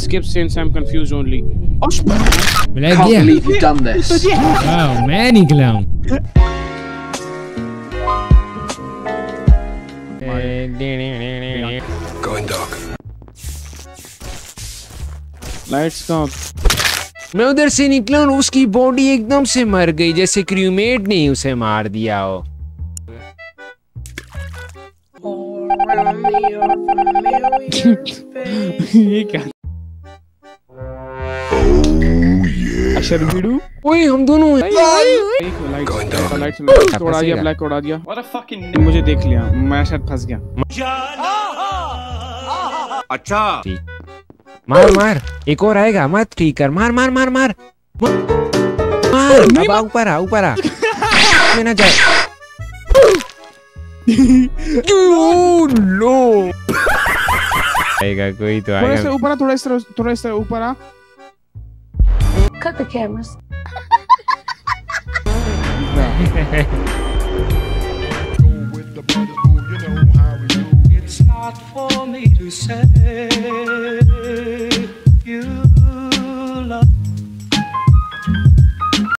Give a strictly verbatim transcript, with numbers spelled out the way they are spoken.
skip since I'm confused only. Oh, Can't believe you've done this. Wow, मैं निकला हूँ. Going dark. Lights कहाँ? मैं उधर से निकला और उसकी बॉडी एकदम से मर गई जैसे क्रूमेट ने उसे मार दिया हो. ये क्या? अशर बीडू? ओए हम दोनों. लाइट्स उड़ा दिया, ब्लैक उड़ा दिया. मुझे देख लिया, मैं शायद फंस गया. अच्छा. मार मार, एक और आएगा, मत ठीक कर. मार मार मार मार मार. अब आ ऊपर आ ऊपर आ. मैं ना जाए. नो आएगा कोई तो आएगा. थोड़ा सा ऊपर आ, थोड़ा इस तरह, थोड़ा इस तरह ऊपर आ. Cut the cameras. It's not for me to say.